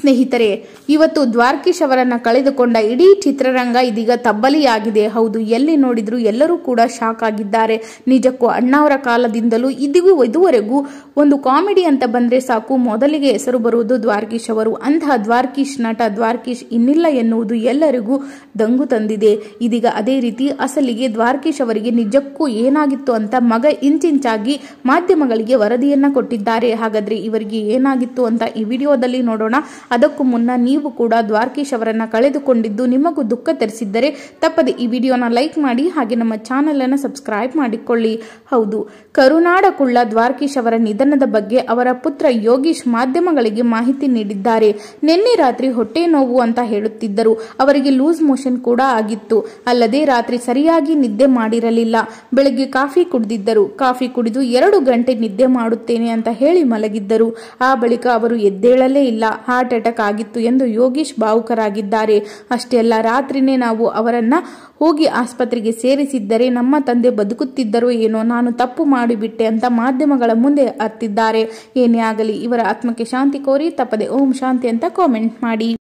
ಸ್ನೇಹಿತರೆ, ಇವತ್ತು ದ್ವಾರಕೀಶ್ ಅವರನ್ನ ಕಳೆದುಕೊಂಡ ಇಡೀ ಚಿತ್ರರಂಗ ಇದೀಗ ತಬ್ಬಲಿಯಾಗಿದೆ. ಹೌದು, ಎಲ್ಲಿ ನೋಡಿದ್ರು ಎಲ್ಲರೂ ಕೂಡ ಶಾಕ್ ಆಗಿದ್ದಾರೆ. ನಿಜಕ್ಕೂ ಅಣ್ಣಾವರ ಕಾಲದಿಂದಲೂ ಇದುವರೆಗೂ ಒಂದು ಕಾಮಿಡಿ ಅಂತ ಬಂದ್ರೆ ಸಾಕು, ಮೊದಲಿಗೆ ಹೆಸರು ಬರುವುದು ದ್ವಾರಕೀಶ್ ಅವರು. ಅಂತಹ ದ್ವಾರಕೀಶ್ ನಟ ದ್ವಾರಕೀಶ್ ಇನ್ನಿಲ್ಲ ಎನ್ನುವುದು ಎಲ್ಲರಿಗೂ ದಂಗು ತಂದಿದೆ. ಇದೀಗ ಅದೇ ರೀತಿ ಅಸಲಿಗೆ ದ್ವಾರಕೀಶ್ ಅವರಿಗೆ ನಿಜಕ್ಕೂ ಏನಾಗಿತ್ತು ಅಂತ ಮಗ ಇಂಚಿಂಚಾಗಿ ಮಾಧ್ಯಮಗಳಿಗೆ ವರದಿಯನ್ನ ಕೊಟ್ಟಿದ್ದಾರೆ. ಹಾಗಾದ್ರೆ ಇವರಿಗೆ ಏನಾಗಿತ್ತು ಅಂತ ಈ ವಿಡಿಯೋದಲ್ಲಿ ನೋಡೋಣ. ಅದಕ್ಕೂ ಮುನ್ನ ನೀವು ಕೂಡ ದ್ವಾರಕೀಶ್ ಅವರನ್ನ ಕಳೆದುಕೊಂಡಿದ್ದು ನಿಮಗೂ ದುಃಖ ತರಿಸಿದ್ದರೆ ತಪ್ಪದೆ ಈ ವಿಡಿಯೋನ ಲೈಕ್ ಮಾಡಿ, ಹಾಗೆ ನಮ್ಮ ಚಾನೆಲ್ ಅನ್ನು ಸಬ್ಸ್ಕ್ರೈಬ್ ಮಾಡಿಕೊಳ್ಳಿ. ಹೌದು, ಕರುನಾಡ ಕುಳ್ಳ ದ್ವಾರಕೀಶ್ ಅವರ ನಿಧನದ ಬಗ್ಗೆ ಅವರ ಪುತ್ರ ಯೋಗೀಶ್ ಮಾಧ್ಯಮಗಳಿಗೆ ಮಾಹಿತಿ ನೀಡಿದ್ದಾರೆ. ನಿನ್ನೆ ರಾತ್ರಿ ಹೊಟ್ಟೆ ನೋವು ಅಂತ ಹೇಳುತ್ತಿದ್ದರು. ಅವರಿಗೆ ಲೂಸ್ ಮೋಷನ್ ಕೂಡ ಆಗಿತ್ತು. ಅಲ್ಲದೆ ರಾತ್ರಿ ಸರಿಯಾಗಿ ನಿದ್ದೆ ಮಾಡಿರಲಿಲ್ಲ. ಬೆಳಗ್ಗೆ ಕಾಫಿ ಕುಡಿದಿದ್ದರು. ಕಾಫಿ ಕುಡಿದು 2 ಗಂಟೆ ನಿದ್ದೆ ಮಾಡುತ್ತೇನೆ ಅಂತ ಹೇಳಿ ಮಲಗಿದ್ದರು. ಆ ಬಳಿಕ ಅವರು ಎದ್ದೇಳಲೇ ಇಲ್ಲ. ಹಾರ್ಟ್ ಅಟ್ಯಾಕ್ ಆಗಿತ್ತು ಎಂದು ಯೋಗೀಶ್ ಭಾವುಕರಾಗಿದ್ದಾರೆ. ಅಷ್ಟೇ ಅಲ್ಲ, ರಾತ್ರಿನೇ ನಾವು ಅವರನ್ನ ಹೋಗಿ ಆಸ್ಪತ್ರೆಗೆ ಸೇರಿಸಿದ್ದರೆ ನಮ್ಮ ತಂದೆ ಬದುಕುತ್ತಿದ್ದರೋ ಏನೋ, ನಾನು ತಪ್ಪು ಮಾಡಿಬಿಟ್ಟೆ ಅಂತ ಮಾಧ್ಯಮಗಳ ಮುಂದೆ ಅತ್ತಿದ್ದಾರೆ. ಏನೇ ಆಗಲಿ ಇವರ ಆತ್ಮಕ್ಕೆ ಶಾಂತಿ ಕೋರಿ ತಪ್ಪದೆ ಓಂ ಶಾಂತಿ ಅಂತ ಕಾಮೆಂಟ್ ಮಾಡಿ.